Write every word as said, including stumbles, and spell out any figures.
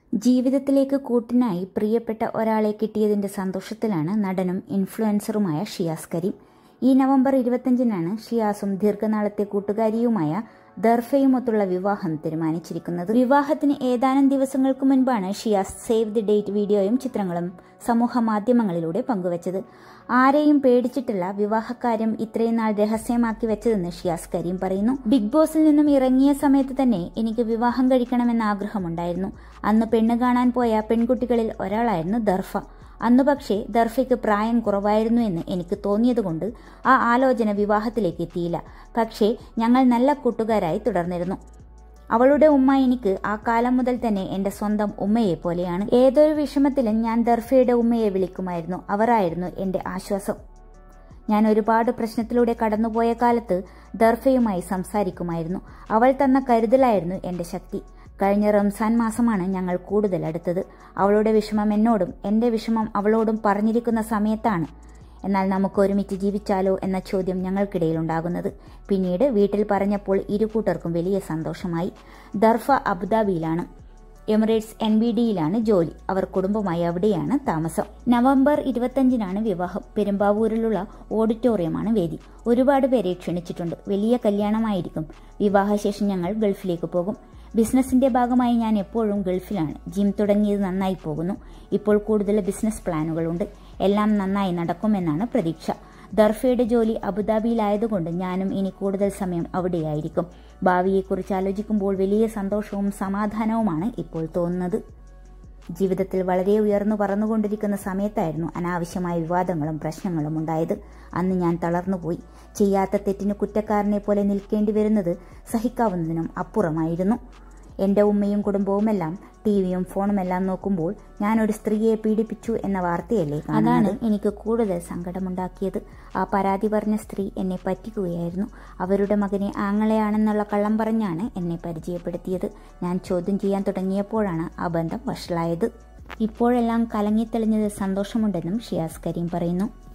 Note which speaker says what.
Speaker 1: ജീവിതത്തിലേക്ക് കൂട്ടിനായി പ്രിയപ്പെട്ട ഒരാളെ കിട്ടിയതിന്റെ സന്തോഷത്തിലാണ് നടനും ഇൻഫ്ലുവൻസറുമായ ഷിയാസ് കരീം. ഈ നവംബർ ഇരുപത്തിയഞ്ചിനാണ് ഷിയാസും ദീർഘനാളത്തെ കൂട്ടുകാരിയുമായ ദർഫയുമൊത്തുള്ള വിവാഹം തീരുമാനിച്ചിരിക്കുന്നത്. വിവാഹത്തിന് ഏതാനും ദിവസങ്ങൾക്ക് മുൻപാണ് ഷിയാസ് സേവ് ദി ഡേറ്റ് വീഡിയോയും ചിത്രങ്ങളും സമൂഹ മാധ്യമങ്ങളിലൂടെ പങ്കുവച്ചത്. ആരെയും പേടിച്ചിട്ടുള്ള വിവാഹക്കാര്യം ഇത്രയും നാൾ രഹസ്യമാക്കി വെച്ചതെന്ന് ഷിയാസ് കരീം പറയുന്നു. ബിഗ് ബോസിൽ നിന്നും ഇറങ്ങിയ സമയത്ത് തന്നെ എനിക്ക് വിവാഹം കഴിക്കണമെന്ന ആഗ്രഹമുണ്ടായിരുന്നു. അന്ന് പെണ്ണ് കാണാൻ പോയ പെൺകുട്ടികളിൽ ഒരാളായിരുന്നു ദർഫ. അന്നു പക്ഷേ ദർഫയ്ക്ക് പ്രായം കുറവായിരുന്നു എന്ന് എനിക്ക് തോന്നിയതുകൊണ്ട് ആ ആലോചന വിവാഹത്തിലേക്ക് എത്തിയില്ല. പക്ഷേ ഞങ്ങൾ നല്ല കൂട്ടുകാരായി തുടർന്നിരുന്നു. അവളുടെ ഉമ്മ എനിക്ക് ആ കാലം മുതൽ തന്നെ എന്റെ സ്വന്തം ഉമ്മയെ പോലെയാണ്. ഏതൊരു വിഷമത്തിലും ഞാൻ ദർഫയുടെ ഉമ്മയെ വിളിക്കുമായിരുന്നു. അവരായിരുന്നു എന്റെ ആശ്വാസം. ഞാൻ ഒരുപാട് പ്രശ്നത്തിലൂടെ കടന്നുപോയ കാലത്ത് ദർഫയുമായി സംസാരിക്കുമായിരുന്നു. അവൾ തന്ന കരുതലായിരുന്നു എന്റെ ശക്തി. കഴിഞ്ഞ റംസാൻ മാസമാണ് ഞങ്ങൾ കൂടുതൽ അടുത്തത്. അവളുടെ വിഷമം എന്നോടും എന്റെ വിഷമം അവളോടും പറഞ്ഞിരിക്കുന്ന സമയത്താണ് എന്നാൽ നമുക്ക് ഒരുമിച്ച് ജീവിച്ചാലോ എന്ന ചോദ്യം ഞങ്ങൾക്കിടയിൽ ഉണ്ടാകുന്നത്. പിന്നീട് വീട്ടിൽ പറഞ്ഞപ്പോൾ ഇരുകൂട്ടർക്കും വലിയ സന്തോഷമായി. ദർഫ അബുദാബിയിലാണ്. എമിറേറ്റ്സ് എൻ ബി ഡിയിലാണ് ജോലി. അവർ കുടുംബമായി അവിടെയാണ് താമസം. നവംബർ ഇരുപത്തിയഞ്ചിനാണ് വിവാഹം. പെരുമ്പാവൂരിലുള്ള ഓഡിറ്റോറിയമാണ് വേദി. ഒരുപാട് പേരെ ക്ഷണിച്ചിട്ടുണ്ട്. വലിയ കല്യാണമായിരിക്കും. വിവാഹശേഷം ഞങ്ങൾ ഗൾഫിലേക്ക് പോകും. ബിസിനസിന്റെ ഭാഗമായി ഞാൻ എപ്പോഴും ഗൾഫിലാണ്. ജിം തുടങ്ങിയത് നന്നായി പോകുന്നു. ഇപ്പോൾ കൂടുതൽ ബിസിനസ് പ്ലാനുകളുണ്ട്. എല്ലാം നന്നായി നടക്കുമെന്നാണ് പ്രതീക്ഷ. ദർഫയുടെ ജോലി അബുദാബിയിലായതുകൊണ്ട് ഞാനും ഇനി കൂടുതൽ സമയം അവിടെയായിരിക്കും. ഭാവിയെക്കുറിച്ച് ആലോചിക്കുമ്പോൾ വലിയ സന്തോഷവും സമാധാനവുമാണ് ഇപ്പോൾ തോന്നുന്നത്. ജീവിതത്തിൽ വളരെ ഉയർന്നു പറന്നുകൊണ്ടിരിക്കുന്ന സമയത്തായിരുന്നു അനാവശ്യമായ വിവാദങ്ങളും പ്രശ്നങ്ങളും ഉണ്ടായത്. അന്ന് ഞാൻ തളർന്നുപോയി. ചെയ്യാത്ത തെറ്റിന് കുറ്റക്കാരനെ പോലെ നിൽക്കേണ്ടി വരുന്നത് സഹിക്കാവുന്നതിനും അപ്പുറമായിരുന്നു. എന്റെ ഉമ്മയും കുടുംബവുമെല്ലാം ടിവിയും ഫോണുമെല്ലാം നോക്കുമ്പോൾ ഞാൻ ഒരു സ്ത്രീയെ പീഡിപ്പിച്ചു എന്ന വാർത്തയല്ലേ. അതാണ് എനിക്ക് കൂടുതൽ സങ്കടമുണ്ടാക്കിയത്. ആ പരാതി പറഞ്ഞ സ്ത്രീ എന്നെ പറ്റിക്കുകയായിരുന്നു. അവരുടെ മകനെ ആങ്ങളെയാണെന്നുള്ള കള്ളം പറഞ്ഞാണ് എന്നെ പരിചയപ്പെടുത്തിയത്. ഞാൻ ചോദ്യം ചെയ്യാൻ തുടങ്ങിയപ്പോഴാണ് ആ ബന്ധം വഷളായത്. ഇപ്പോഴെല്ലാം കലങ്ങിത്തെളിഞ്ഞത് സന്തോഷമുണ്ടെന്നും ഷിയാസ് കരീം പറയുന്നു.